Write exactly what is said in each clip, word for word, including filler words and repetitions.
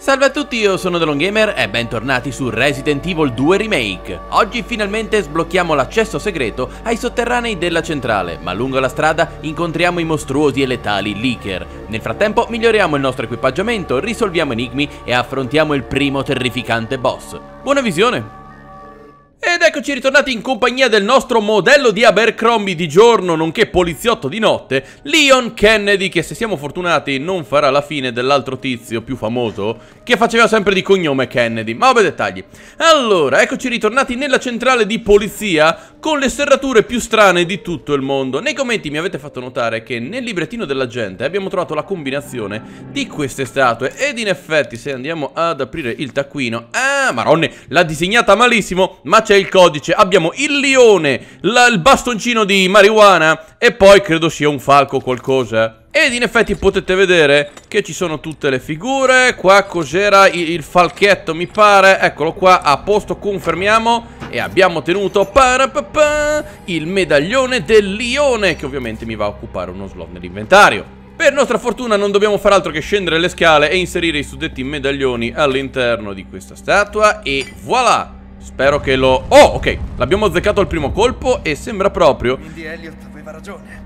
Salve a tutti, io sono TheLongGamer e bentornati su Resident Evil due Remake. Oggi finalmente sblocchiamo l'accesso segreto ai sotterranei della centrale, ma lungo la strada incontriamo i mostruosi e letali Leaker. Nel frattempo miglioriamo il nostro equipaggiamento, risolviamo enigmi e affrontiamo il primo terrificante boss. Buona visione! Ed eccoci ritornati in compagnia del nostro modello di Abercrombie di giorno, nonché poliziotto di notte, Leon Kennedy, che se siamo fortunati non farà la fine dell'altro tizio più famoso, che faceva sempre di cognome Kennedy, ma vabbè dettagli. Allora, eccoci ritornati nella centrale di polizia, con le serrature più strane di tutto il mondo. Nei commenti mi avete fatto notare che nel librettino della gente abbiamo trovato la combinazione di queste statue, ed in effetti se andiamo ad aprire il taccuino, ah, maronna, l'ha disegnata malissimo, ma c'è il codice. Abbiamo il leone, la, il bastoncino di marijuana e poi credo sia un falco qualcosa. Ed in effetti potete vedere che ci sono tutte le figure. Qua cos'era? Il, il falchetto mi pare. Eccolo qua, a posto, confermiamo. E abbiamo tenuto parapapà, il medaglione del leone, che ovviamente mi va a occupare uno slot nell'inventario. Per nostra fortuna non dobbiamo fare altro che scendere le scale e inserire i suddetti medaglioni all'interno di questa statua. E voilà! Spero che lo... Oh, ok, l'abbiamo azzeccato al primo colpo e sembra proprio... Quindi Elliot aveva ragione.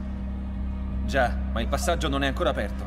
Già, ma il passaggio non è ancora aperto.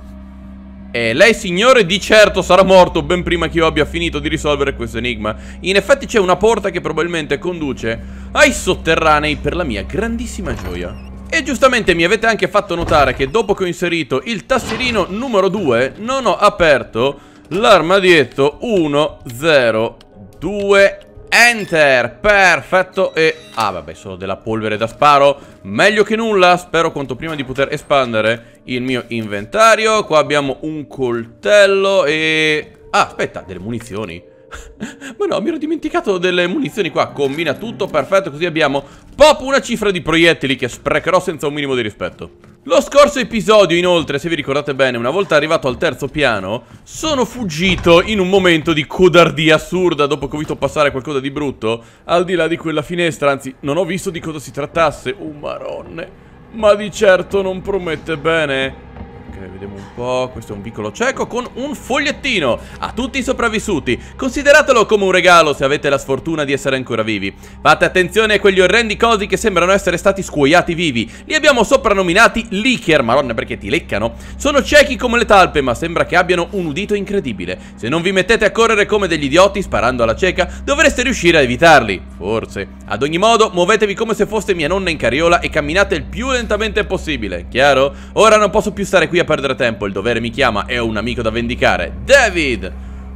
E lei, signore, di certo sarà morto ben prima che io abbia finito di risolvere questo enigma. In effetti c'è una porta che probabilmente conduce ai sotterranei, per la mia grandissima gioia. E giustamente mi avete anche fatto notare che dopo che ho inserito il tastierino numero due non ho aperto l'armadietto uno zero due, enter, perfetto. E, ah vabbè, solo della polvere da sparo, meglio che nulla. Spero quanto prima di poter espandere il mio inventario. Qua abbiamo un coltello e... ah, aspetta, delle munizioni. Ma no, mi ero dimenticato delle munizioni qua. Combina tutto, perfetto, così abbiamo pop una cifra di proiettili che sprecherò senza un minimo di rispetto. Lo scorso episodio, inoltre, se vi ricordate bene, una volta arrivato al terzo piano, sono fuggito in un momento di codardia assurda dopo che ho visto passare qualcosa di brutto al di là di quella finestra, anzi, non ho visto di cosa si trattasse. Oh, maronne, ma di certo non promette bene. Ok, vediamo un po', questo è un vicolo cieco con un fogliettino. A tutti i sopravvissuti, consideratelo come un regalo se avete la sfortuna di essere ancora vivi. Fate attenzione a quegli orrendi cosi che sembrano essere stati scuoiati vivi. Li abbiamo soprannominati Leaker, maronna, perché ti leccano. Sono ciechi come le talpe, ma sembra che abbiano un udito incredibile. Se non vi mettete a correre come degli idioti sparando alla cieca, dovreste riuscire a evitarli, forse. Ad ogni modo, muovetevi come se foste mia nonna in carriola e camminate il più lentamente possibile, chiaro? Ora non posso più stare qui a perdere tempo, il dovere mi chiama e ho un amico da vendicare, David!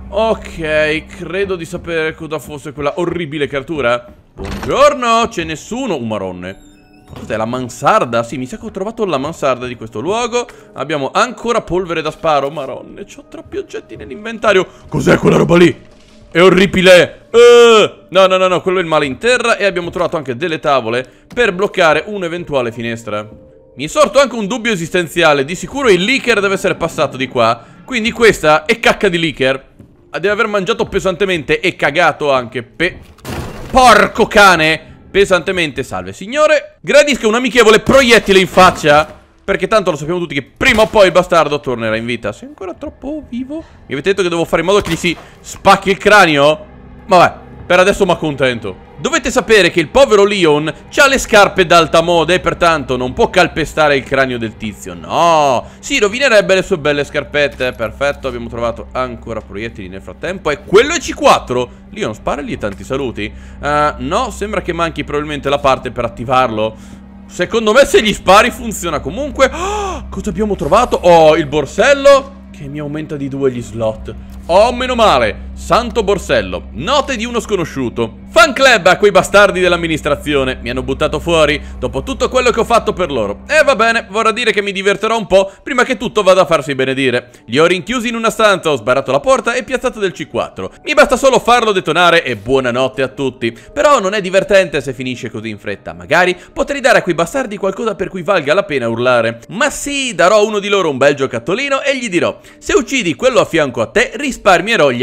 Ok, credo di sapere cosa fosse quella orribile creatura. Buongiorno, c'è nessuno? Un marronne. Cos'è, la mansarda? Sì, mi sa che ho trovato la mansarda di questo luogo. Abbiamo ancora polvere da sparo. Marronne, c'ho troppi oggetti nell'inventario. Cos'è quella roba lì? È orribile. uh, No, no, no, no, quello è il male in terra. E abbiamo trovato anche delle tavole per bloccare un'eventuale finestra. Mi è sorto anche un dubbio esistenziale. Di sicuro il Leaker deve essere passato di qua. Quindi questa è cacca di Leaker. Deve aver mangiato pesantemente e cagato anche pe... Porco cane! Pesantemente. Salve signore. Gradisca un amichevole proiettile in faccia, perché tanto lo sappiamo tutti che prima o poi il bastardo tornerà in vita. Sei ancora troppo vivo? Mi avete detto che devo fare in modo che gli si spacchi il cranio? Vabbè, per adesso mi accontento. Dovete sapere che il povero Leon ha le scarpe d'alta moda e pertanto non può calpestare il cranio del tizio. No, si rovinerebbe le sue belle scarpette. Perfetto, abbiamo trovato ancora proiettili nel frattempo. E quello è C quattro. Leon, sparagli tanti saluti. uh, No, sembra che manchi probabilmente la parte per attivarlo. Secondo me se gli spari funziona comunque. Oh, cosa abbiamo trovato? Oh, il borsello che mi aumenta di due gli slot. Oh, meno male. Santo borsello. Note di uno sconosciuto. Fan club a quei bastardi dell'amministrazione. Mi hanno buttato fuori dopo tutto quello che ho fatto per loro. E va bene, vorrà dire che mi diverterò un po' prima che tutto vada a farsi benedire. Li ho rinchiusi in una stanza, ho sbarrato la porta e piazzato del C quattro. Mi basta solo farlo detonare e buonanotte a tutti. Però non è divertente se finisce così in fretta. Magari potrei dare a quei bastardi qualcosa per cui valga la pena urlare. Ma sì, darò a uno di loro un bel giocattolino e gli dirò: se uccidi quello a fianco a te, risparmierò gli altri.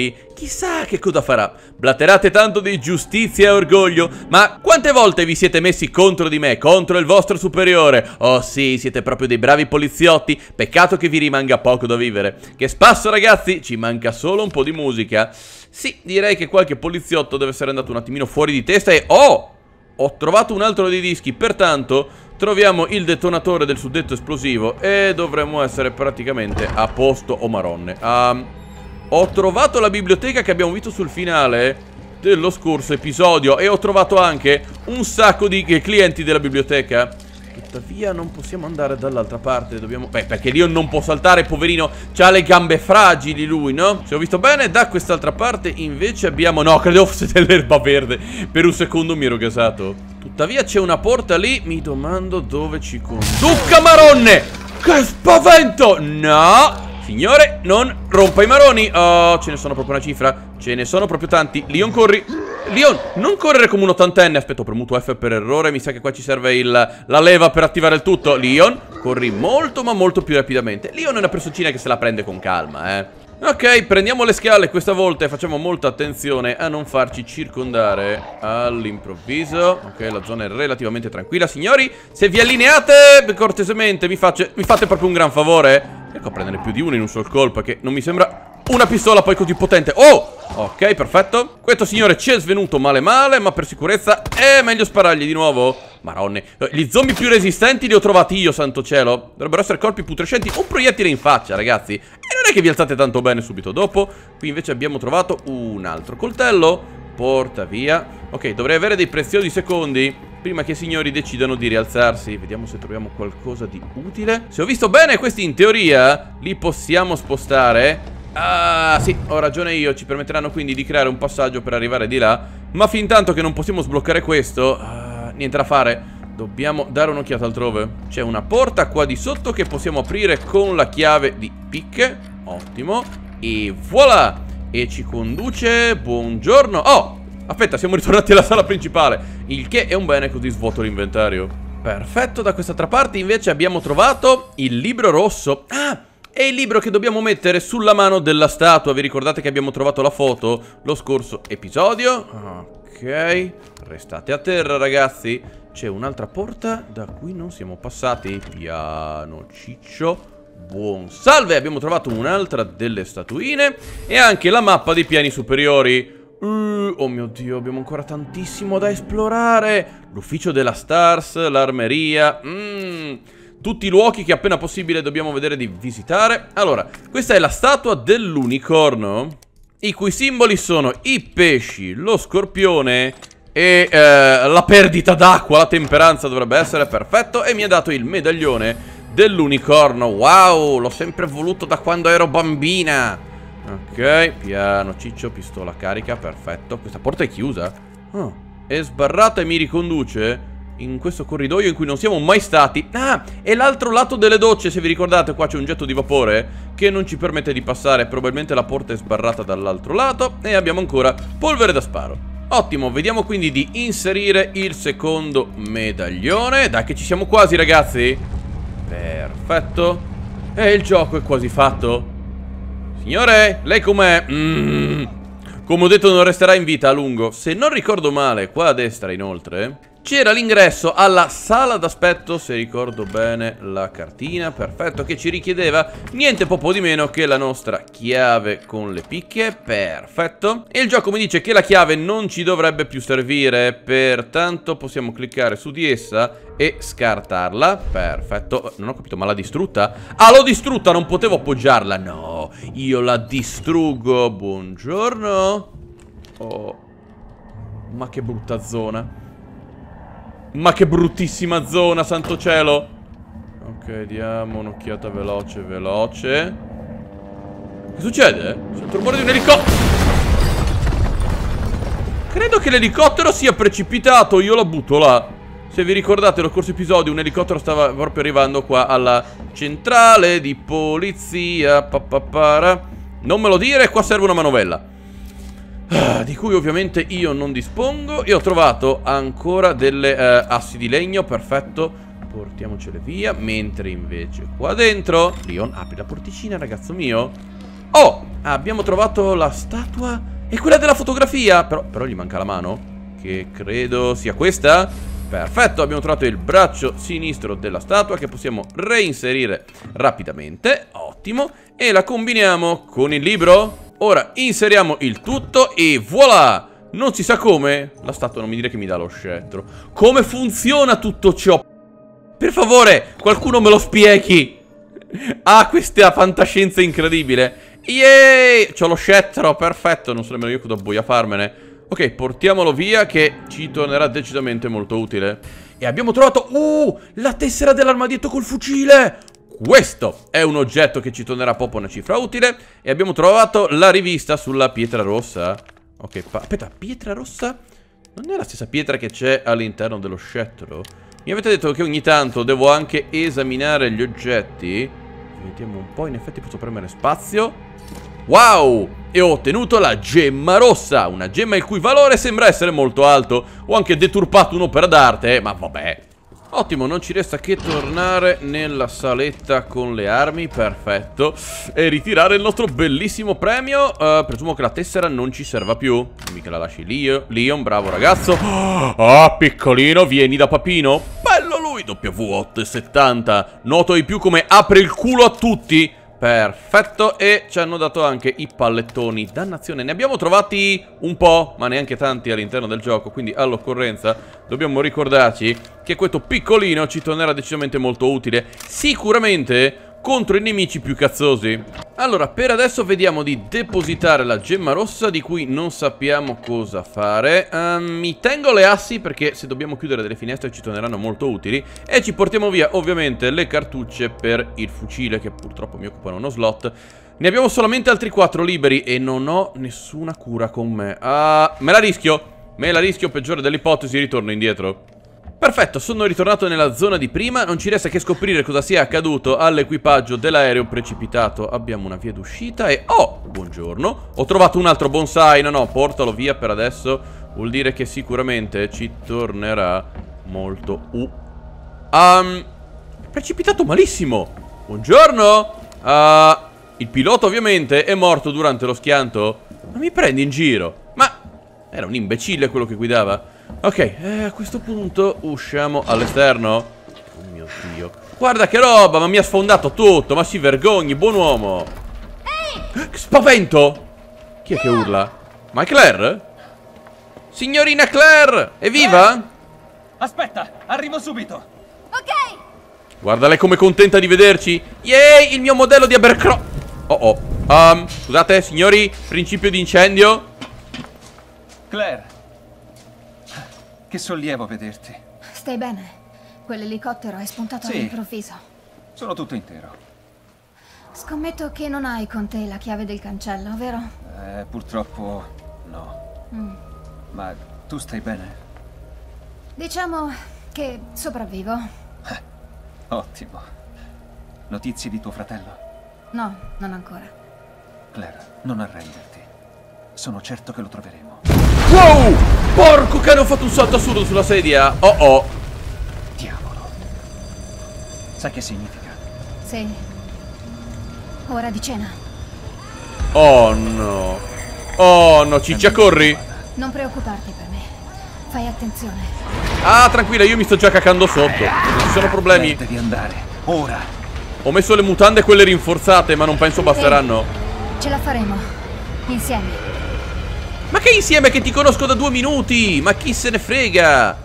poi chissà che cosa farà. Blaterate tanto di giustizia e orgoglio, ma quante volte vi siete messi contro di me, contro il vostro superiore? Oh sì, siete proprio dei bravi poliziotti. Peccato che vi rimanga poco da vivere. Che spasso ragazzi, ci manca solo un po' di musica. Sì, direi che qualche poliziotto deve essere andato un attimino fuori di testa e... oh! Ho trovato un altro dei dischi, pertanto troviamo il detonatore del suddetto esplosivo e dovremmo essere praticamente a posto o maronne. um, Ho trovato la biblioteca che abbiamo visto sul finale dello scorso episodio e ho trovato anche un sacco di clienti della biblioteca. Tuttavia non possiamo andare dall'altra parte, dobbiamo... Beh, perché Leon non può saltare, poverino, c'ha le gambe fragili lui, no? Se ho visto bene, da quest'altra parte invece abbiamo... No, credevo fosse dell'erba verde. Per un secondo mi ero gasato. Tuttavia c'è una porta lì, mi domando dove ci conduca, maronne! Che spavento! No! Signore, non rompa i maroni. Oh, ce ne sono proprio una cifra. Ce ne sono proprio tanti. Leon, corri. Leon, non correre come un ottantenne. Aspetta, ho premuto F per errore. Mi sa che qua ci serve il, la leva per attivare il tutto. Leon, corri molto ma molto più rapidamente. Leon è una personcina che se la prende con calma, eh. Ok, prendiamo le scale questa volta e facciamo molta attenzione a non farci circondare all'improvviso. Ok, la zona è relativamente tranquilla. Signori, se vi allineate cortesemente mi, face, mi fate proprio un gran favore. Ecco, a prendere più di uno in un sol colpo, che non mi sembra una pistola poi così potente. Oh, ok, perfetto. Questo signore ci è svenuto male male, ma per sicurezza è meglio sparargli di nuovo. Maronne, gli zombie più resistenti li ho trovati io, santo cielo. Dovrebbero essere colpi putrescenti. Un proiettile in faccia, ragazzi. E non è che vi alzate tanto bene subito dopo. Qui invece abbiamo trovato un altro coltello. Porta via. Ok, dovrei avere dei preziosi secondi prima che i signori decidano di rialzarsi. Vediamo se troviamo qualcosa di utile. Se ho visto bene, questi in teoria li possiamo spostare. Ah, sì, ho ragione io. Ci permetteranno quindi di creare un passaggio per arrivare di là. Ma fin tanto che non possiamo sbloccare questo, ah, niente da fare. Dobbiamo dare un'occhiata altrove. C'è una porta qua di sotto che possiamo aprire con la chiave di picche. Ottimo. E voilà. E ci conduce... buongiorno. Oh, aspetta, siamo ritornati alla sala principale. Il che è un bene, così svuoto l'inventario. Perfetto, da quest'altra parte invece abbiamo trovato il libro rosso. Ah, è il libro che dobbiamo mettere sulla mano della statua. Vi ricordate che abbiamo trovato la foto lo scorso episodio? Ok, restate a terra ragazzi. C'è un'altra porta da cui non siamo passati. Piano ciccio. Buon salve, abbiamo trovato un'altra delle statuine e anche la mappa dei piani superiori. Uh, oh mio Dio, abbiamo ancora tantissimo da esplorare. L'ufficio della Stars, l'armeria, mm, tutti i luoghi che appena possibile dobbiamo vedere di visitare. Allora, questa è la statua dell'unicorno, i cui simboli sono i pesci, lo scorpione e eh, la perdita d'acqua. La temperanza dovrebbe essere, perfetto. E mi ha dato il medaglione dell'unicorno. Wow, l'ho sempre voluto da quando ero bambina. Ok, piano ciccio, pistola carica, perfetto. Questa porta è chiusa. Oh, è sbarrata e mi riconduce in questo corridoio in cui non siamo mai stati. Ah, è l'altro lato delle docce. Se vi ricordate, qua c'è un getto di vapore che non ci permette di passare. Probabilmente la porta è sbarrata dall'altro lato. E abbiamo ancora polvere da sparo. Ottimo, vediamo quindi di inserire il secondo medaglione. Dai che ci siamo quasi ragazzi. Perfetto. E il gioco è quasi fatto. Signore, lei com'è? Mm. Come ho detto non resterà in vita a lungo. Se non ricordo male, qua a destra inoltre c'era l'ingresso alla sala d'aspetto, se ricordo bene la cartina, perfetto, che ci richiedeva niente po' di meno che la nostra chiave con le picche, perfetto. E il gioco mi dice che la chiave non ci dovrebbe più servire, pertanto possiamo cliccare su di essa e scartarla, perfetto. Non ho capito, ma l'ha distrutta? Ah, l'ho distrutta, non potevo appoggiarla, no, io la distruggo. Buongiorno. Oh, ma che brutta zona. Ma che bruttissima zona, santo cielo. Ok, diamo un'occhiata veloce, veloce. Che succede? Sento il rumore di un elicottero. Credo che l'elicottero sia precipitato. Io lo butto là. Se vi ricordate lo scorso episodio, un elicottero stava proprio arrivando qua alla centrale di polizia. Papapara. Non me lo dire, qua serve una manovella. Ah, di cui ovviamente io non dispongo. E ho trovato ancora delle eh, assi di legno, perfetto. Portiamocele via. Mentre invece qua dentro Leon, apri la porticina ragazzo mio. Oh, abbiamo trovato la statua e quella della fotografia. Però, però gli manca la mano, che credo sia questa. Perfetto, abbiamo trovato il braccio sinistro della statua, che possiamo reinserire rapidamente. Ottimo. E la combiniamo con il libro. Ora inseriamo il tutto e voilà. Non si sa come, la statua non mi dire che mi dà lo scettro. Come funziona tutto ciò? Per favore, qualcuno me lo spieghi. Ah, questa fantascienza incredibile. Yeeey, c'ho lo scettro, perfetto. Non so nemmeno io cosa boia farmene. Ok, portiamolo via, che ci tornerà decisamente molto utile. E abbiamo trovato, uh, la tessera dell'armadietto col fucile. Questo è un oggetto che ci tornerà proprio una cifra utile. E abbiamo trovato la rivista sulla pietra rossa. Ok, aspetta, pietra rossa? Non è la stessa pietra che c'è all'interno dello scettro? Mi avete detto che ogni tanto devo anche esaminare gli oggetti. Vediamo un po', in effetti posso premere spazio. Wow! E ho ottenuto la gemma rossa. Una gemma il cui valore sembra essere molto alto. Ho anche deturpato un'opera d'arte, ma vabbè. Ottimo, non ci resta che tornare nella saletta con le armi, perfetto. E ritirare il nostro bellissimo premio. uh, Presumo che la tessera non ci serva più. Mica la lasci lì, Leon, bravo ragazzo. Ah, piccolino, vieni da papino. Bello lui, W otto settanta. Noto ai più come apre il culo a tutti. Perfetto, e ci hanno dato anche i pallettoni. Dannazione, ne abbiamo trovati un po', ma neanche tanti all'interno del gioco. Quindi all'occorrenza dobbiamo ricordarci che questo piccolino ci tornerà decisamente molto utile. Sicuramente contro i nemici più cazzosi. Allora, per adesso vediamo di depositare la gemma rossa, di cui non sappiamo cosa fare. uh, Mi tengo le assi, perché se dobbiamo chiudere delle finestre ci torneranno molto utili. E ci portiamo via ovviamente le cartucce per il fucile, che purtroppo mi occupano uno slot. Ne abbiamo solamente altri quattro liberi e non ho nessuna cura con me. uh, Me la rischio, me la rischio, peggiore delle ipotesi ritorno indietro. Perfetto, sono ritornato nella zona di prima. Non ci resta che scoprire cosa sia accaduto all'equipaggio dell'aereo precipitato. Abbiamo una via d'uscita e... oh, buongiorno. Ho trovato un altro bonsai. No, no, portalo via per adesso. Vuol dire che sicuramente ci tornerà molto uh. um, Precipitato malissimo. Buongiorno. uh, Il pilota ovviamente è morto durante lo schianto. Ma mi prendi in giro? Ma era un imbecille quello che guidava. Ok, eh, a questo punto usciamo all'esterno. Oh mio Dio. Guarda che roba, ma mi ha sfondato tutto. Ma si vergogni, buon uomo. Ehi! Che spavento! Chi è che urla? Ma è Claire? Signorina Claire, è viva? Eh! Aspetta, arrivo subito. Ok. Guarda lei come contenta di vederci. Yay, il mio modello di Abercrombie. Oh oh um, Scusate signori, principio di incendio. Claire, che sollievo vederti. Stai bene? Quell'elicottero è spuntato Sì. all'improvviso. Sono tutto intero. Scommetto che non hai con te la chiave del cancello, vero? Eh, purtroppo no. Mm. Ma tu stai bene? Diciamo che sopravvivo. Ottimo. Notizie di tuo fratello? No, non ancora. Claire, non arrenderti. Sono certo che lo troveremo. Wow! Porco cane, ho fatto un salto assurdo sulla sedia. Oh oh. Diavolo. Sai che significa? Sì. Ora di cena. Oh no. Oh no, Ciccia, corri. Non preoccuparti per me. Fai attenzione. Ah, tranquilla, io mi sto già cacando sotto. Non ci sono problemi. Claire, devi andare. Ora. Ho messo le mutande quelle rinforzate, ma non penso basteranno. Ehi, ce la faremo. Insieme. Ma che insieme, che ti conosco da due minuti. Ma chi se ne frega.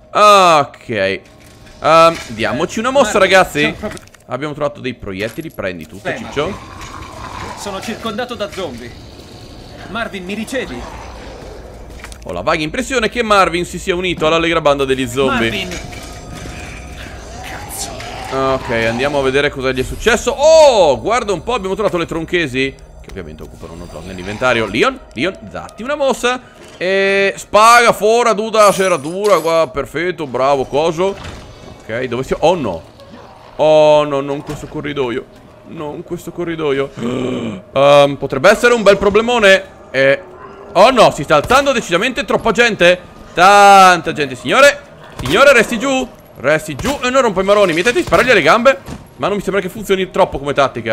Ok. um, Diamoci una mossa, ragazzi. Abbiamo trovato dei proiettili. Prendi tutto, Beh, Ciccio. Sono circondato da zombie. Marvin, mi ricevi? Ho la vaga impressione che Marvin si sia unito all'allegra banda degli zombie. Marvin! Cazzo. Ok, andiamo a vedere cosa gli è successo. Oh, guarda un po', abbiamo trovato le tronchesi, che ovviamente occupano uno slot nell'inventario. Leon, Leon, datti una mossa. E spaga fuori, duda, serratura qua, perfetto, bravo, coso. Ok, dove siamo? Oh no. Oh no, non questo corridoio. Non questo corridoio. um, Potrebbe essere un bel problemone. E... oh no, si sta alzando decisamente troppa gente. Tanta gente, signore. Signore, resti giù. Resti giù e non rompo i maroni. Mi tenti di sparargli alle gambe, ma non mi sembra che funzioni troppo come tattica.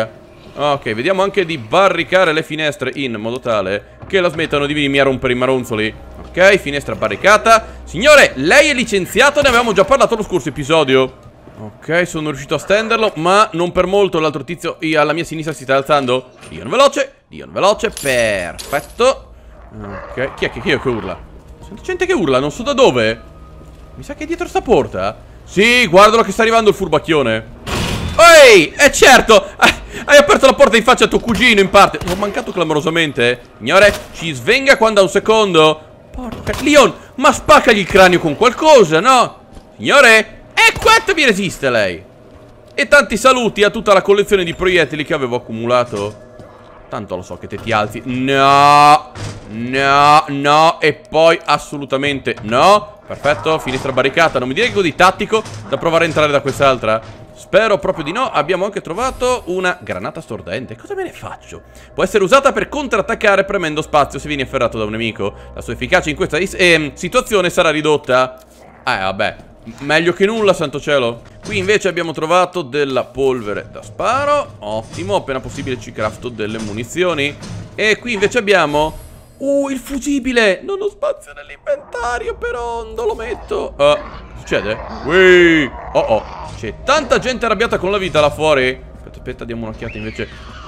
Ok, vediamo anche di barricare le finestre in modo tale che la smettano di venirmi a rompere i maronzoli. Ok, finestra barricata. Signore, lei è licenziato, ne avevamo già parlato lo scorso episodio. Ok, sono riuscito a stenderlo, ma non per molto. L'altro tizio alla mia sinistra si sta alzando. Dion veloce, Dion veloce, perfetto. Ok, chi è che, chi è che urla? Sento gente che urla, non so da dove. Mi sa che è dietro sta porta. Sì, guardalo che sta arrivando il furbacchione. Ehi, è certo. Hai aperto la porta in faccia a tuo cugino in parte. L'ho mancato clamorosamente. Signore, ci svenga quando ha un secondo. Porca Leon, ma spaccagli il cranio con qualcosa, no? Signore, e quanto mi resiste lei? E tanti saluti a tutta la collezione di proiettili che avevo accumulato. Tanto lo so che te ti alzi. No, no, no. E poi assolutamente no. Perfetto, finestra barricata. Non mi dire che così tattico da provare a entrare da quest'altra. Spero proprio di no. Abbiamo anche trovato una granata stordente. Cosa me ne faccio? Può essere usata per contrattaccare premendo spazio se vieni afferrato da un nemico. La sua efficacia in questa eh, situazione sarà ridotta. Eh vabbè, meglio che nulla, santo cielo. Qui invece abbiamo trovato della polvere da sparo. Ottimo, appena possibile ci crafto delle munizioni. E qui invece abbiamo Uh, il fusibile. Non ho spazio nell'inventario, però non lo metto. uh, Succede? Ui. Oh oh, c'è tanta gente arrabbiata con la vita là fuori. Aspetta, aspetta, diamo un'occhiata invece.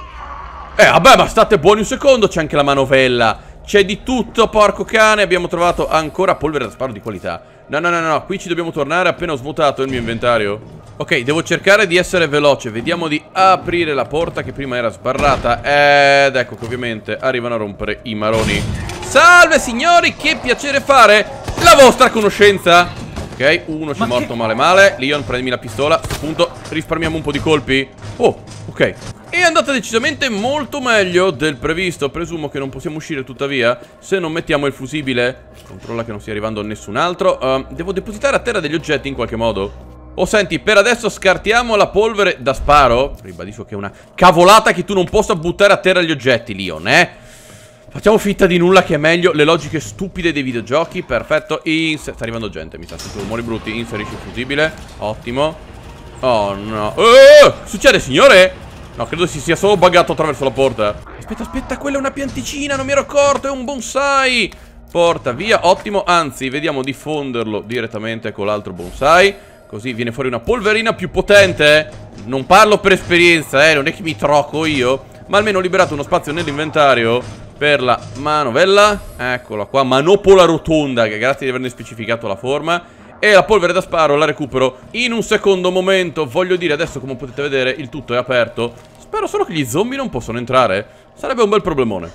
Eh vabbè, ma state buoni un secondo. C'è anche la manovella. C'è di tutto, porco cane. Abbiamo trovato ancora polvere da sparo di qualità. No, no, no, no, qui ci dobbiamo tornare appena ho svuotato il mio inventario. Ok, devo cercare di essere veloce. Vediamo di aprire la porta che prima era sbarrata. Ed ecco che ovviamente arrivano a rompere i maroni. Salve signori, che piacere fare la vostra conoscenza. Ok, uno ci è morto che... male male. Leon, prendimi la pistola. A questo punto risparmiamo un po' di colpi. Oh, ok. È andata decisamente molto meglio del previsto. Presumo che non possiamo uscire tuttavia se non mettiamo il fusibile. Controlla che non stia arrivando nessun altro. uh, Devo depositare a terra degli oggetti in qualche modo. Oh senti, per adesso scartiamo la polvere da sparo. Ribadisco che è una cavolata che tu non possa buttare a terra gli oggetti, Leon, eh. Facciamo finta di nulla che è meglio. Le logiche stupide dei videogiochi. Perfetto. Inser sta arrivando gente, mi sa, sento rumori brutti. Inserisci il fusibile. Ottimo. Oh no. uh, Succede signore? No, credo si sia solo buggato attraverso la porta. Aspetta, aspetta, quella è una pianticina, non mi ero accorto, è un bonsai. Porta via, ottimo. Anzi, vediamo di fonderlo direttamente con l'altro bonsai. Così viene fuori una polverina più potente. Non parlo per esperienza, eh, non è che mi troco io. Ma almeno ho liberato uno spazio nell'inventario per la manovella. Eccola qua, manopola rotonda, che grazie di averne specificato la forma. E la polvere da sparo la recupero in un secondo momento. Voglio dire, adesso come potete vedere il tutto è aperto. Spero solo che gli zombie non possano entrare. Sarebbe un bel problemone.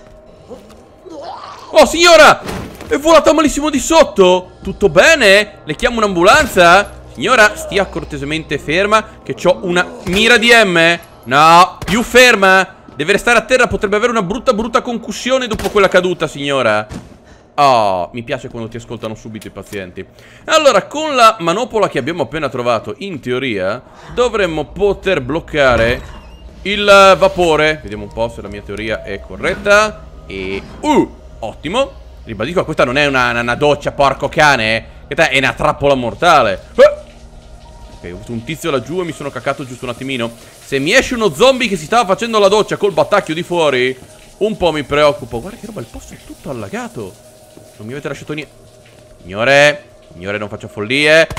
Oh signora, è volata malissimo di sotto. Tutto bene? Le chiamo un'ambulanza? Signora, stia cortesemente ferma, che ho una mira di M. No, più ferma. Deve restare a terra, potrebbe avere una brutta brutta concussione dopo quella caduta, signora. Oh, mi piace quando ti ascoltano subito i pazienti. Allora, con la manopola che abbiamo appena trovato, in teoria, dovremmo poter bloccare il vapore. Vediamo un po' se la mia teoria è corretta. E... Uh, ottimo. Ribadisco, questa non è una, una doccia, porco cane. Questa è una trappola mortale. Uh. Ok, ho avuto un tizio laggiù e mi sono cacato giusto un attimino. Se mi esce uno zombie che si stava facendo la doccia col battacchio di fuori, un po' mi preoccupo. Guarda che roba, il posto è tutto allagato. Non mi avete lasciato niente. Signore, signore, non faccia follie.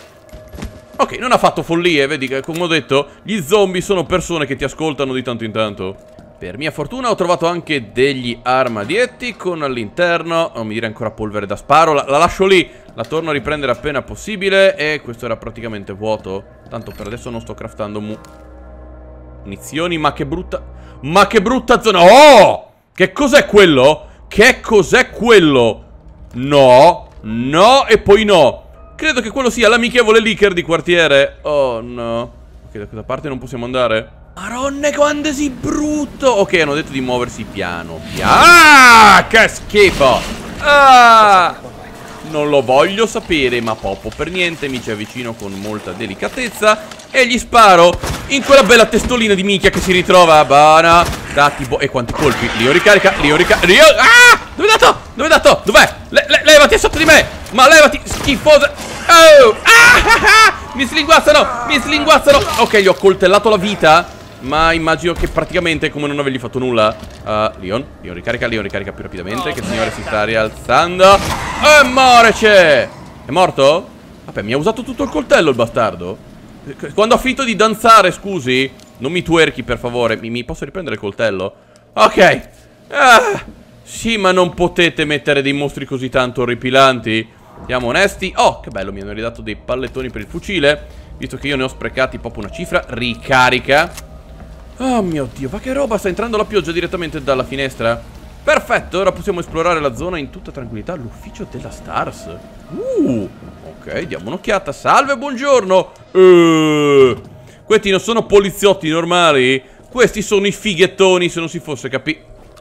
Ok, non ha fatto follie. Vedi che, come ho detto, gli zombie sono persone che ti ascoltano di tanto in tanto. Per mia fortuna ho trovato anche degli armadietti con all'interno, non mi dire ancora polvere da sparo. La, la lascio lì, la torno a riprendere appena possibile. E questo era praticamente vuoto. Tanto per adesso non sto craftando mu munizioni. Ma che brutta, ma che brutta zona. Oh, che cos'è quello? Che cos'è quello? No, no e poi no. Credo che quello sia l'amichevole leaker di quartiere. Oh no. Ok, da questa parte non possiamo andare. Maronne quando sei brutto. Ok, hanno detto di muoversi piano piano. Ah, che schifo. Ah, non lo voglio sapere, ma poco per niente mi ci avvicino con molta delicatezza e gli sparo in quella bella testolina di minchia che si ritrova. Buona. Dati bo... E quanti colpi. Lio ricarica, Lio ricarica, Lio... Ah, dove è dato? Dove è dato? Dov'è? Le le levati, è sotto di me. Ma levati, schifosa. Oh, ah, ah, ah. Mi slinguazzano, mi slinguazzano. Ok, gli ho coltellato la vita. ma immagino che praticamente come non avergli fatto nulla. uh, Leon, Leon ricarica, Leon ricarica più rapidamente, che il signore si sta rialzando. E morece! È morto? Vabbè, mi ha usato tutto il coltello il bastardo. Quando ha finito di danzare, scusi, non mi twerchi per favore. Mi, mi posso riprendere il coltello? Ok. Ah, sì, ma non potete mettere dei mostri così tanto orripilanti. Siamo onesti. Oh, che bello, mi hanno ridato dei pallettoni per il fucile, visto che io ne ho sprecati proprio una cifra. Ricarica. Oh mio Dio, ma che roba, sta entrando la pioggia direttamente dalla finestra. Perfetto, ora possiamo esplorare la zona in tutta tranquillità. L'ufficio della Stars. Uh, ok, diamo un'occhiata. Salve, buongiorno. uh, Questi non sono poliziotti normali. Questi sono i fighettoni, se non si fosse capi...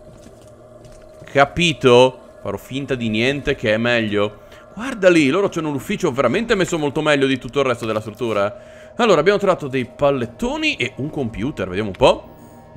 capito. Farò finta di niente, che è meglio. Guarda lì, loro c'hanno un ufficio veramente messo molto meglio di tutto il resto della struttura. Allora, abbiamo trovato dei pallettoni e un computer, vediamo un po'.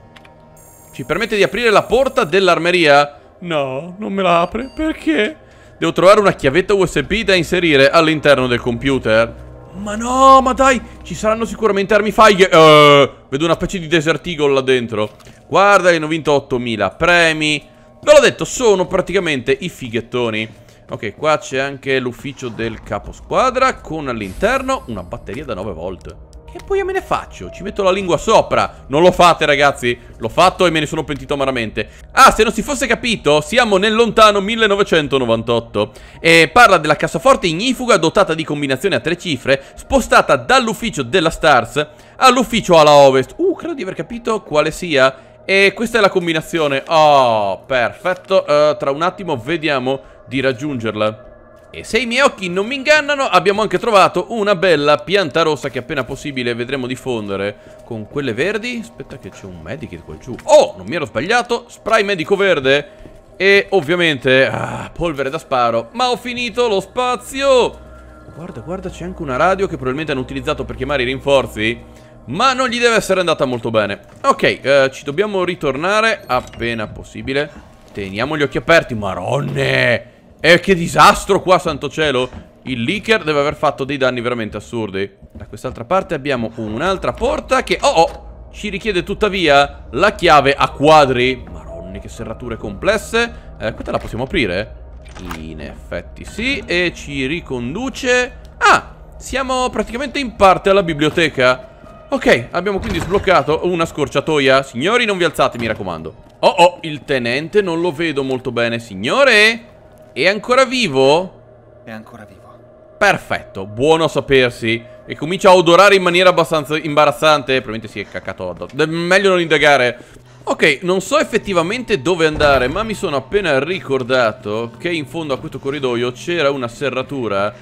Ci permette di aprire la porta dell'armeria? No, non me la apre, perché? Devo trovare una chiavetta U S B da inserire all'interno del computer. Ma no, ma dai, ci saranno sicuramente armi faglie. uh, Vedo una specie di Desert Eagle là dentro. Guarda, hanno vinto ottomila premi. Ve l'ho detto, sono praticamente i fighettoni. Ok, qua c'è anche l'ufficio del capo squadra, con all'interno una batteria da nove volt. Che poi me ne faccio? Ci metto la lingua sopra. Non lo fate, ragazzi. L'ho fatto e me ne sono pentito amaramente. Ah, se non si fosse capito, siamo nel lontano millenovecentonovantotto. E parla della cassaforte ignifuga dotata di combinazione a tre cifre, spostata dall'ufficio della Stars all'ufficio ala ovest. Uh, credo di aver capito quale sia. E questa è la combinazione. Oh, perfetto. uh, Tra un attimo vediamo di raggiungerla. E se i miei occhi non mi ingannano, abbiamo anche trovato una bella pianta rossa che appena possibile vedremo diffondere con quelle verdi. Aspetta che c'è un medikit qua giù. Oh, non mi ero sbagliato. Spray medico verde. E ovviamente ah, polvere da sparo. Ma ho finito lo spazio. Guarda, guarda, c'è anche una radio che probabilmente hanno utilizzato per chiamare i rinforzi, ma non gli deve essere andata molto bene. Ok, eh, ci dobbiamo ritornare appena possibile. Teniamo gli occhi aperti. Maronne! E che disastro qua, santo cielo. Il leaker deve aver fatto dei danni veramente assurdi. Da quest'altra parte abbiamo un'altra porta che... Oh oh! Ci richiede tuttavia la chiave a quadri. Maronni, che serrature complesse. eh, Questa la possiamo aprire? In effetti sì. E ci riconduce... Ah! Siamo praticamente in parte alla biblioteca. Ok, abbiamo quindi sbloccato una scorciatoia. Signori, non vi alzate, mi raccomando. Oh oh, il tenente non lo vedo molto bene. Signore? È ancora vivo? È ancora vivo. Perfetto, buono a sapersi. E comincia a odorare in maniera abbastanza imbarazzante. Probabilmente si è caccato addosso. Meglio non indagare. Ok, non so effettivamente dove andare, ma mi sono appena ricordato che in fondo a questo corridoio c'era una serratura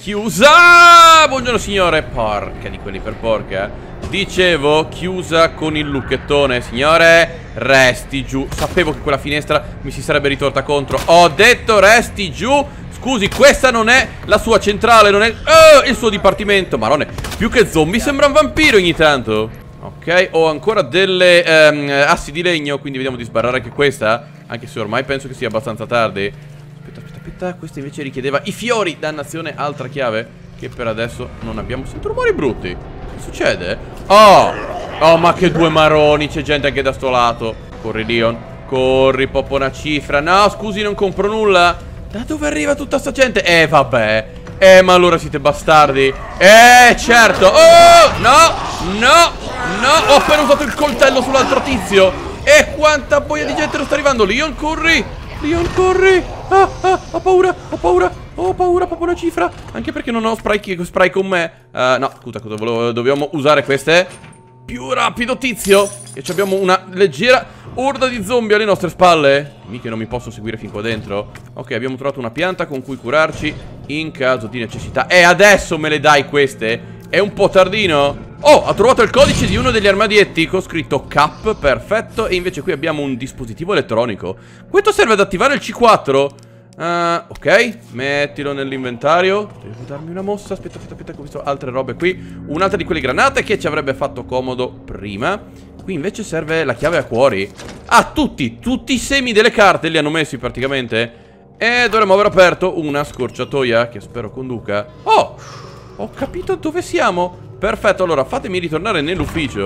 chiusa. Buongiorno signore. Porca di quelli per porca. Dicevo, chiusa con il lucchettone. Signore, resti giù. Sapevo che quella finestra mi si sarebbe ritorta contro. Ho detto resti giù. Scusi, questa non è la sua centrale, non è oh, il suo dipartimento. Marone, più che zombie sembra un vampiro ogni tanto. Ok, ho ancora delle um, assi di legno, quindi vediamo di sbarrare anche questa, anche se ormai penso che sia abbastanza tardi. Aspetta, aspetta, aspetta. Questa invece richiedeva i fiori. Dannazione, altra chiave che per adesso non abbiamo. Sento rumori brutti. Che succede? Oh, oh, ma che due maroni. C'è gente anche da sto lato. Corri Leon, corri, poppo una cifra. No, scusi, non compro nulla. Da dove arriva tutta sta gente? Eh, vabbè. Eh, ma allora siete bastardi. Eh, certo. Oh, no, no, no. Ho appena usato il coltello sull'altro tizio. E quanta boia di gente lo sta arrivando. Leon, corri. Leon, corri. Ah, ah, ho paura, ho paura. Ho paura, proprio una cifra. Anche perché non ho spray, spray con me. uh, No, scusa, cosa volevo, dobbiamo usare queste. Più rapido tizio. E abbiamo una leggera orda di zombie alle nostre spalle. Mica non mi posso seguire fin qua dentro. Ok, abbiamo trovato una pianta con cui curarci in caso di necessità. E adesso me le dai queste? È un po' tardino. Oh, ho trovato il codice di uno degli armadietti con scritto cap, perfetto. E invece qui abbiamo un dispositivo elettronico. Questo serve ad attivare il C quattro. Uh, ok, mettilo nell'inventario. Devo darmi una mossa. Aspetta, aspetta, aspetta, ho visto altre robe qui. Un'altra di quelle granate che ci avrebbe fatto comodo prima. Qui invece serve la chiave a cuori. Ah, tutti, tutti i semi delle carte li hanno messi praticamente. E dovremmo aver aperto una scorciatoia che spero conduca. Oh, ho capito dove siamo. Perfetto, allora fatemi ritornare nell'ufficio,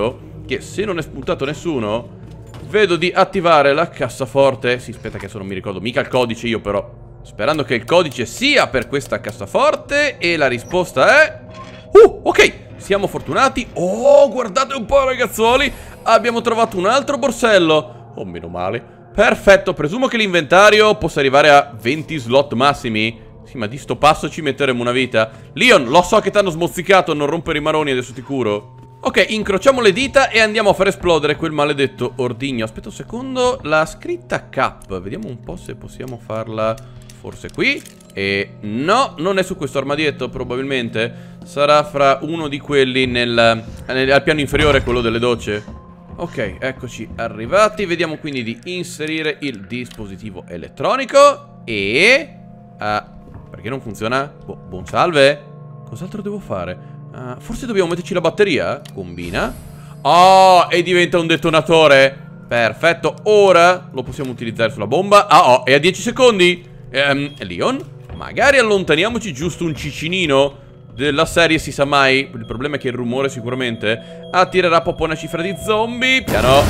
che se non è spuntato nessuno, vedo di attivare la cassaforte. Sì, aspetta che adesso non mi ricordo mica il codice io però. Sperando che il codice sia per questa cassaforte. E la risposta è... Uh, ok, siamo fortunati. Oh, guardate un po' ragazzuoli, abbiamo trovato un altro borsello. Oh, meno male. Perfetto, presumo che l'inventario possa arrivare a venti slot massimi. Sì, ma di sto passo ci metteremo una vita. Leon, lo so che ti hanno smozzicato, non rompere i maroni, adesso ti curo. Ok, incrociamo le dita e andiamo a far esplodere quel maledetto ordigno. Aspetta un secondo, la scritta cap. Vediamo un po' se possiamo farla forse qui. E no, non è su questo armadietto probabilmente. Sarà fra uno di quelli nel, nel, al piano inferiore, quello delle docce. Ok, eccoci arrivati. Vediamo quindi di inserire il dispositivo elettronico. E... Uh, perché non funziona? Boh, buon salve. Cos'altro devo fare? Uh, forse dobbiamo metterci la batteria? Combina. Oh, e diventa un detonatore. Perfetto, ora lo possiamo utilizzare sulla bomba. Ah, oh, e a dieci secondi um, Leon, magari allontaniamoci giusto un cicinino. Della serie si sa mai. Il problema è che il rumore sicuramente attirerà proprio una cifra di zombie. Piano.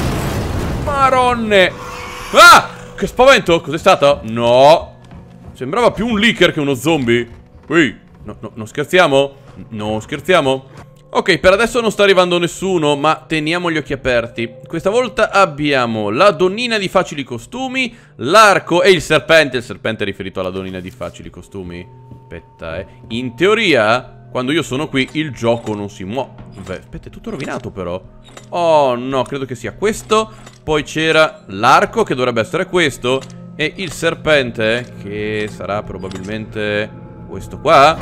Maronne. Ah, che spavento, cos'è stato? No, sembrava più un leaker che uno zombie. Ui, no, no, non scherziamo? Non scherziamo? Ok, per adesso non sta arrivando nessuno, ma teniamo gli occhi aperti. Questa volta abbiamo la donnina di facili costumi, l'arco e il serpente. Il serpente è riferito alla donnina di facili costumi. Aspetta, eh. In teoria, quando io sono qui, il gioco non si muove. Aspetta, è tutto rovinato però. Oh no, credo che sia questo. Poi c'era l'arco, che dovrebbe essere questo. E il serpente, che sarà probabilmente questo qua.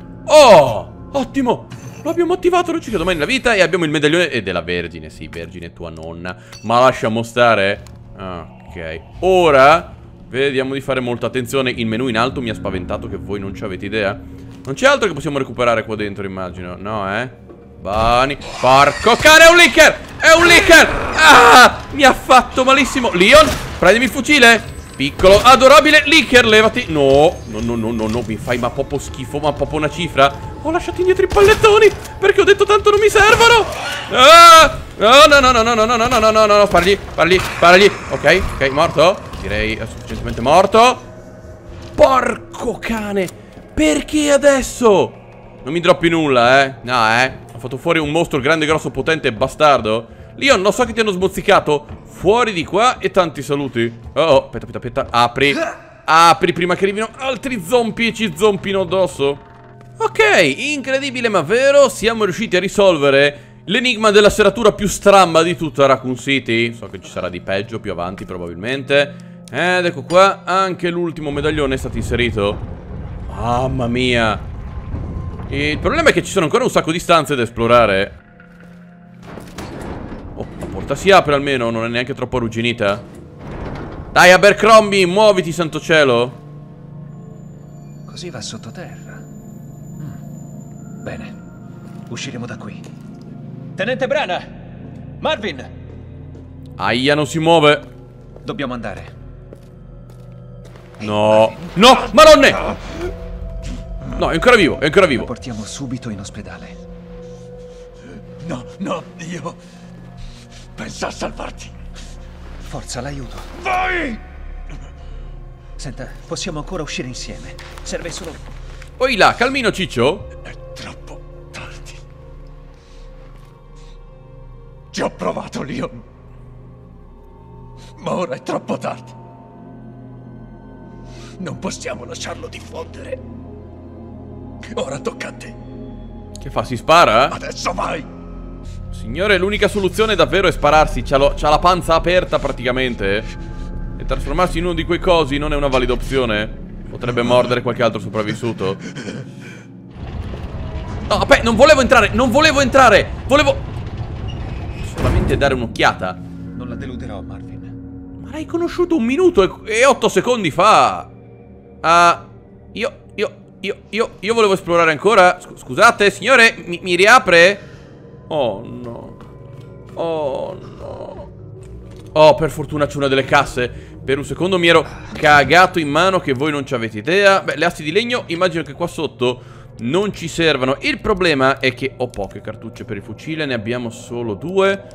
Oh! Ottimo, lo abbiamo attivato, non ci credo mai nella vita. E abbiamo il medaglione e della Vergine. Sì, Vergine tua nonna. Ma lasciamo stare. Ok, ora vediamo di fare molta attenzione. Il menu in alto mi ha spaventato che voi non ci avete idea. Non c'è altro che possiamo recuperare qua dentro, immagino. No, eh? Bani. Porco cane, è un leaker. È un leaker. Ah, mi ha fatto malissimo. Leon, prendimi il fucile. Piccolo, adorabile leaker, levati. No, no, no, no, no, no, mi fai ma proprio schifo, ma proprio una cifra. Ho lasciato indietro i pallettoni perché ho detto tanto non mi servono. Ah, no, no, no, no, no, no, no, no, no, no, no, no, parli, parli, parli. Ok, ok, morto. Direi è sufficientemente morto. Porco cane, perché adesso? Non mi droppi nulla, eh. No, eh. Ho fatto fuori un mostro grande, grosso, potente e bastardo. Leon, lo so che ti hanno sbozzicato. Fuori di qua e tanti saluti. Oh, oh, aspetta, aspetta, aspetta. Apri. Apri prima che arrivino altri zombie e ci zompino addosso. Ok, incredibile ma vero. Siamo riusciti a risolvere l'enigma della serratura più stramba di tutta Raccoon City. So che ci sarà di peggio più avanti probabilmente. Ed ecco qua, anche l'ultimo medaglione è stato inserito. Mamma mia. Il problema è che ci sono ancora un sacco di stanze da esplorare. Oh, la porta si apre almeno, non è neanche troppo arrugginita. Dai Abercrombie, muoviti santo cielo. Così va sottoterra. mm. Bene, usciremo da qui. Tenente Brana, Marvin. Aia, non si muove. Dobbiamo andare. No, no, Maronne. No, è ancora vivo, è ancora vivo. Lo portiamo subito in ospedale. No, no, io pensa a salvarti. Forza, l'aiuto. Vai! Senta, possiamo ancora uscire insieme. Serve solo... Poi là, calmino ciccio. È troppo tardi. Ci ho provato, Leon. Ma ora è troppo tardi. Non possiamo lasciarlo diffondere. Ora tocca a te. Che fa, si spara? Adesso vai! Signore, l'unica soluzione davvero è spararsi. C'ha, lo, c'ha la panza aperta praticamente. E trasformarsi in uno di quei cosi non è una valida opzione. Potrebbe mordere qualche altro sopravvissuto. No, aspetta, non volevo entrare, non volevo entrare. Volevo solamente dare un'occhiata. Non la deluderò, Marvin. Ma l'hai conosciuto un minuto e, e otto secondi fa. Ah, uh, io, io, io, io, io volevo esplorare ancora. Scusate, signore, mi, mi riapre? Oh no. Oh no. Oh, per fortuna c'è una delle casse. Per un secondo mi ero cagato in mano che voi non ci avete idea. Beh, le assi di legno immagino che qua sotto non ci servano. Il problema è che ho poche cartucce per il fucile, ne abbiamo solo due.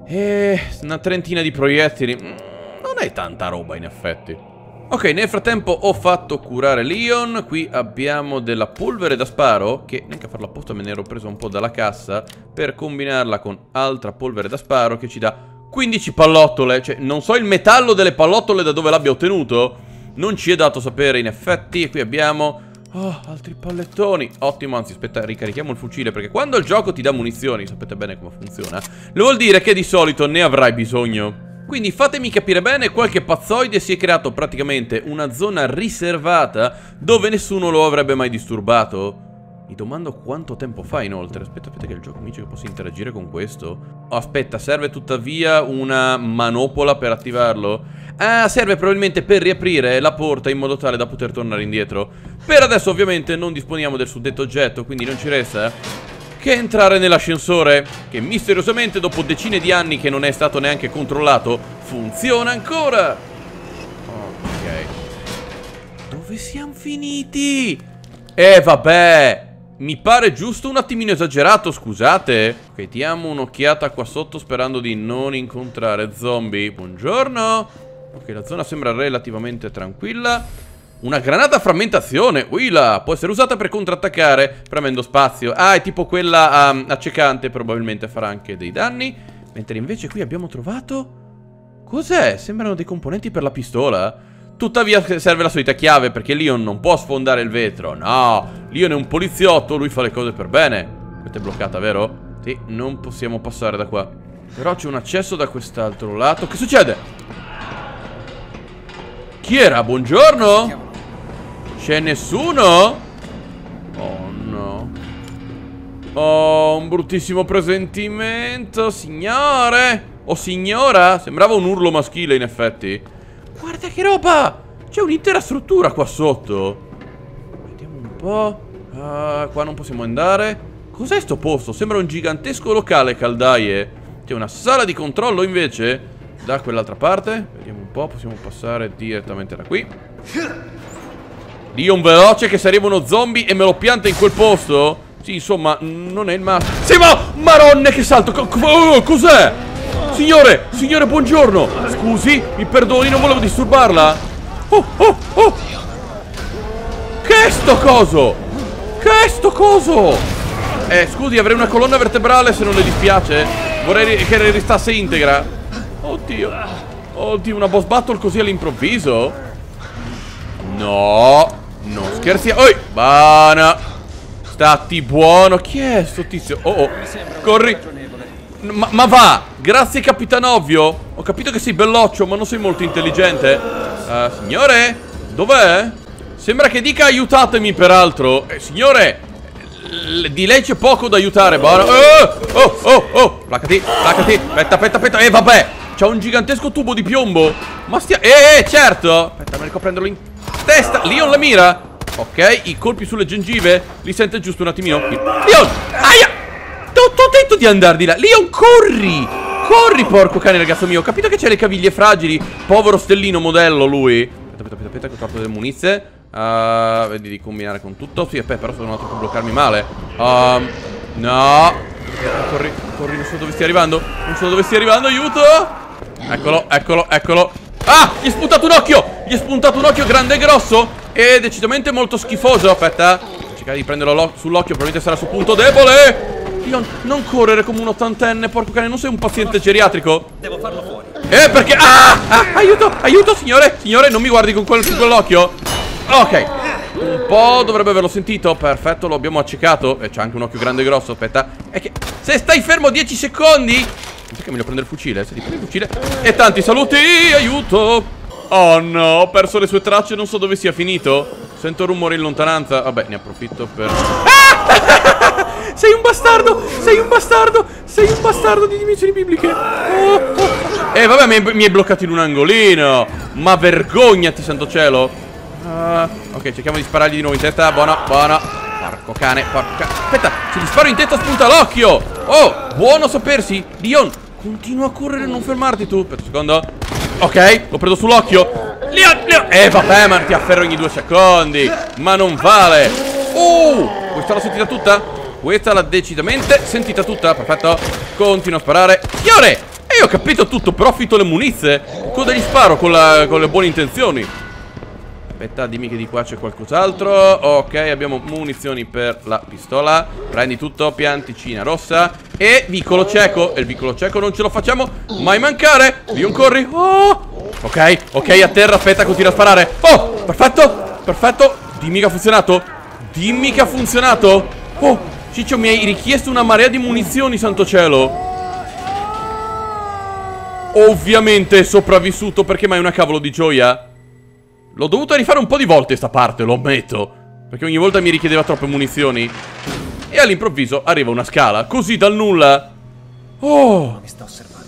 E una trentina di proiettili. Non è tanta roba in effetti. Ok, nel frattempo ho fatto curare Leon. Qui abbiamo della polvere da sparo, che neanche a farla apposta me ne ero preso un po' dalla cassa, per combinarla con altra polvere da sparo che ci dà quindici pallottole. Cioè, non so il metallo delle pallottole da dove l'abbia ottenuto. Non ci è dato sapere in effetti. E qui abbiamo... oh, altri pallettoni. Ottimo, anzi aspetta, ricarichiamo il fucile, perché quando il gioco ti dà munizioni, sapete bene come funziona, lo vuol dire che di solito ne avrai bisogno. Quindi fatemi capire bene, qualche pazzoide si è creato praticamente una zona riservata dove nessuno lo avrebbe mai disturbato. Mi domando quanto tempo fa inoltre. Aspetta, aspetta che il gioco mi dice che posso interagire con questo. Oh, aspetta, serve tuttavia una manopola per attivarlo. Ah, serve probabilmente per riaprire la porta in modo tale da poter tornare indietro. Per adesso ovviamente non disponiamo del suddetto oggetto, quindi non ci resta che entrare nell'ascensore, che misteriosamente dopo decine di anni che non è stato neanche controllato, funziona ancora. Ok. Dove siamo finiti? Eh vabbè, mi pare giusto un attimino esagerato, scusate. Ok, diamo un'occhiata qua sotto sperando di non incontrare zombie. Buongiorno. Ok, la zona sembra relativamente tranquilla. Una granata a frammentazione, uila, può essere usata per contrattaccare premendo spazio. Ah, è tipo quella um, accecante, probabilmente farà anche dei danni. Mentre invece qui abbiamo trovato... cos'è? Sembrano dei componenti per la pistola. Tuttavia serve la solita chiave, perché Leon non può sfondare il vetro. No, Leon è un poliziotto, lui fa le cose per bene. Questa è bloccata, vero? Sì, non possiamo passare da qua. Però c'è un accesso da quest'altro lato. Che succede? Chi era? Buongiorno? C'è nessuno? Oh no. Oh, un bruttissimo presentimento, signore. O signora? Sembrava un urlo maschile in effetti. Guarda che roba! C'è un'intera struttura qua sotto. Vediamo un po'. uh, Qua non possiamo andare. Cos'è sto posto? Sembra un gigantesco locale caldaie. C'è una sala di controllo invece da quell'altra parte. Vediamo un po', possiamo passare direttamente da qui. Leon veloce che se arriva uno zombie e me lo pianta in quel posto. Sì, insomma, non è il massimo. Sì, ma... Maronne che salto. Oh, cos'è? Signore, signore, buongiorno. Scusi, mi perdoni, non volevo disturbarla. Oh, oh, oh. Che è sto coso? Che è sto coso? Eh, scusi, avrei una colonna vertebrale se non le dispiace. Vorrei che restasse integra. Oddio. Oddio, una boss battle così all'improvviso? No. Non scherzi. Oi, bana. Stati buono. Chi è sto tizio? Oh oh. Corri. Ma, ma va. Grazie capitano ovvio. Ho capito che sei belloccio, ma non sei molto intelligente. uh, Signore, dov'è? Sembra che dica aiutatemi peraltro. eh, Signore, di lei c'è poco da aiutare. Bana. Oh oh oh oh. Placati, placati. Aspetta, aspetta, aspetta. Eh vabbè, c'ha un gigantesco tubo di piombo. Ma stia... Eh, eh certo. Aspetta, me ne riesco a prenderlo in testa. Leon la mira. Ok, i colpi sulle gengive li sente giusto un attimino. Leon, aia. T'ho detto di andare di là. Leon, corri. Corri, porco cane, ragazzo mio. Ho capito che c'è le caviglie fragili. Povero stellino modello lui. Aspetta, aspetta, aspetta, aspetta, che ho troppo delle munizie. uh, Vedi di combinare con tutto. Sì, aspetta, però sono andato a bloccarmi male. um, No. Corri, corri, non so dove stia arrivando. Non so dove stia arrivando, aiuto. Eccolo, eccolo, eccolo. Ah, gli è spuntato un occhio. Gli è spuntato un occhio grande e grosso e decisamente molto schifoso. Aspetta, cercare di prenderlo sull'occhio, probabilmente sarà il suo punto debole. Leon, non correre come un ottantenne, porco cane, non sei un paziente geriatrico. Devo farlo fuori. Eh, perché? Ah, ah, aiuto, aiuto, signore. Signore, non mi guardi con quel, su quell'occhio. Ok, un po' dovrebbe averlo sentito. Perfetto, lo abbiamo accecato. E c'ha anche un occhio grande e grosso, aspetta. È che se stai fermo dieci secondi... Non so che meglio prendere il fucile. Se ti prendi il fucile... E tanti saluti, aiuto. Oh no, ho perso le sue tracce, non so dove sia finito. Sento rumore in lontananza. Vabbè, ne approfitto per... Ah! Sei un bastardo! Sei un bastardo! Sei un bastardo di dimensioni bibliche! Oh, oh. Eh, vabbè, mi, mi hai bloccato in un angolino! Ma vergognati, santo cielo! Uh, ok, cerchiamo di sparargli di nuovo in testa. Buono, buono. Porco cane, porco cane. Aspetta, se gli sparo in testa spunta l'occhio! Oh, buono sapersi! Leon, continua a correre, non fermarti tu. Aspetta un secondo. Ok, lo prendo sull'occhio. Leon, Leon. Eh, vabbè, ma ti afferro ogni due secondi. Ma non vale. Uh, questa l'ho sentita tutta? Questa l'ha decisamente sentita tutta. Perfetto. Continua a sparare. Signore, è io ho capito tutto, però affitto le munizie. Cosa gli sparo con, la, con le buone intenzioni? Aspetta, dimmi che di qua c'è qualcos'altro. Ok, abbiamo munizioni per la pistola. Prendi tutto, pianticina rossa. E vicolo cieco. E il vicolo cieco non ce lo facciamo mai mancare. Leon, corri. Oh. Ok, ok, a terra, aspetta, continua a sparare. Oh, perfetto, perfetto. Dimmi che ha funzionato. Dimmi che ha funzionato. Oh, Ciccio, mi hai richiesto una marea di munizioni, santo cielo. Ovviamente è sopravvissuto, perché mai una cavolo di gioia. L'ho dovuto rifare un po' di volte sta parte, lo ammetto, perché ogni volta mi richiedeva troppe munizioni. E all'improvviso arriva una scala, così dal nulla. Oh, Mi sta osservando.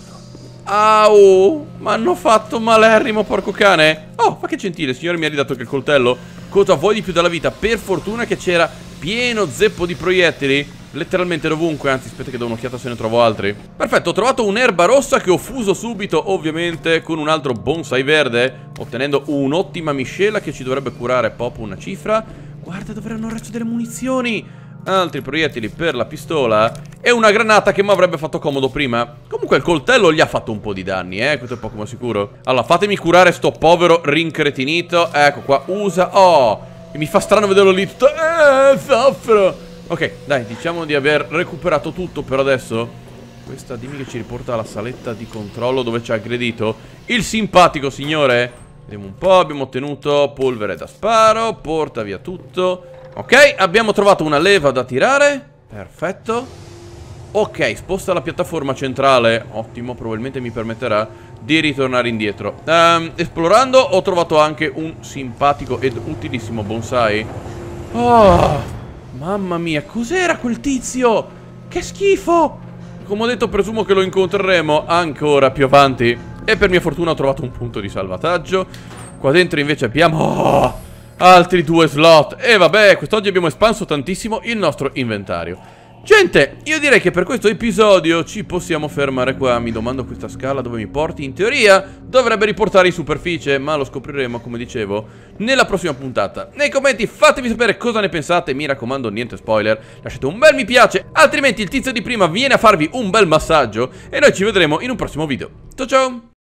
au, mi hanno fatto malerrimo, porco cane. Oh, ma che gentile, signore, mi ha ridato anche il coltello. Cosa vuoi di più dalla vita? Per fortuna che c'era pieno zeppo di proiettili letteralmente dovunque. Anzi, aspetta che do un'occhiata se ne trovo altri. Perfetto, ho trovato un'erba rossa che ho fuso subito, ovviamente, con un altro bonsai verde, ottenendo un'ottima miscela che ci dovrebbe curare proprio una cifra. Guarda dove erano il resto delle munizioni. Altri proiettili per la pistola e una granata che mi avrebbe fatto comodo prima. Comunque il coltello gli ha fatto un po' di danni, eh, questo è poco ma sicuro. Allora, fatemi curare sto povero rincretinito. Ecco qua, usa. Oh, e mi fa strano vederlo lì tutto. Eh, soffro. Ok, dai, diciamo di aver recuperato tutto per adesso. Questa dimmi che ci riporta alla saletta di controllo dove ci ha aggredito il simpatico signore. Vediamo un po', abbiamo ottenuto polvere da sparo, porta via tutto. Ok, abbiamo trovato una leva da tirare. Perfetto. Ok, sposta la piattaforma centrale. Ottimo, probabilmente mi permetterà di ritornare indietro. um, Esplorando ho trovato anche un simpatico ed utilissimo bonsai. Oh, mamma mia, cos'era quel tizio? Che schifo. Come ho detto, presumo che lo incontreremo ancora più avanti. E per mia fortuna ho trovato un punto di salvataggio. Qua dentro invece abbiamo... Oh, altri due slot. E vabbè, quest'oggi abbiamo espanso tantissimo il nostro inventario. Gente, io direi che per questo episodio ci possiamo fermare qua. Mi domando questa scala dove mi porti. In teoria dovrebbe riportare in superficie, ma lo scopriremo, come dicevo, nella prossima puntata. Nei commenti fatemi sapere cosa ne pensate. Mi raccomando, niente spoiler. Lasciate un bel mi piace, altrimenti il tizio di prima viene a farvi un bel massaggio. E noi ci vedremo in un prossimo video. Ciao ciao.